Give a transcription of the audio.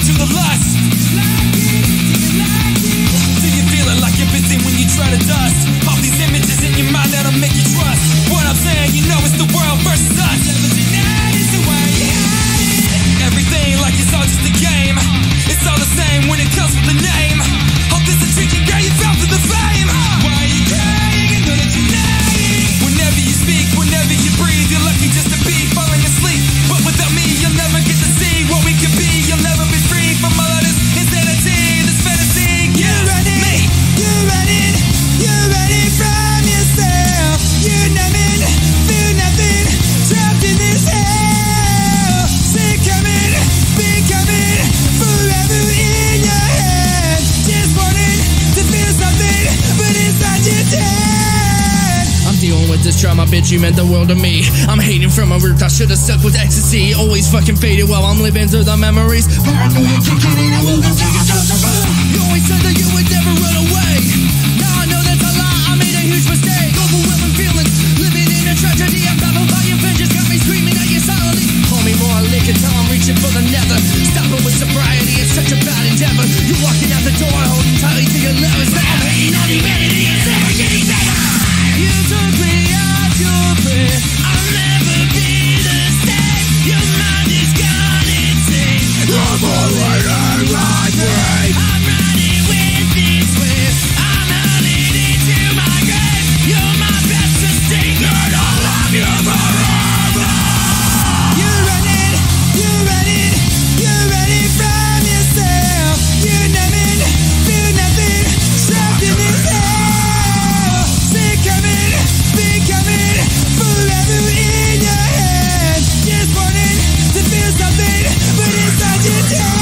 to the lust? Do you feel it like you're busy when you try to dust all these images in your mind that'll make you trust what I'm saying? You know it's the world versus us. 79 is the way you had it. Everything like it's all just a game. It's all the same when it comes with the name. Hope this a trick and girl you fell for the fame. Why are you crying? I know that you're lying. Whenever you speak, whenever you breathe, you're lucky just to be falling asleep. But without me, you'll never get to see what we could be. You'll never be free from all of this insanity, this fantasy. Yeah, you're running, you're running, you're running from yourself. You're numbing, feel nothing, trapped in this hell. See coming, becoming forever in your head. Just wanting to feel something, but inside you're dead. I'm dealing with this trauma, bitch, you meant the world to me. I'm hating from my root, I should've stuck with ecstasy. Always fucking faded while I'm living through the memories. Paranoia kicking in, I will not take a chance of it. You always said that you would never run away. Now I know that's a lie, I made a huge mistake. Overwhelming feelings, living in a tragedy. I'm baffled by your vengeance, got me screaming at you silently. Call me more lick until I'm reaching for the nether. Stopping with sobriety, it's such a bad endeavor. You're walking out the door, holding tightly to your levers. Now I'm hating on humanity, it's never getting better. You took me off your bed, I'll never be the same. Your mind is gone insane. I'm alright, I'm brain. I'm running with this wave, I'm hurling into my grave. You're my best mistake, and I'll love you forever. You're running, you're running, you're running from yourself. You're numbing, feel nothing, trapped in this hell. See coming, becoming forever in your head. Just wanting to feel something, but inside you're dead.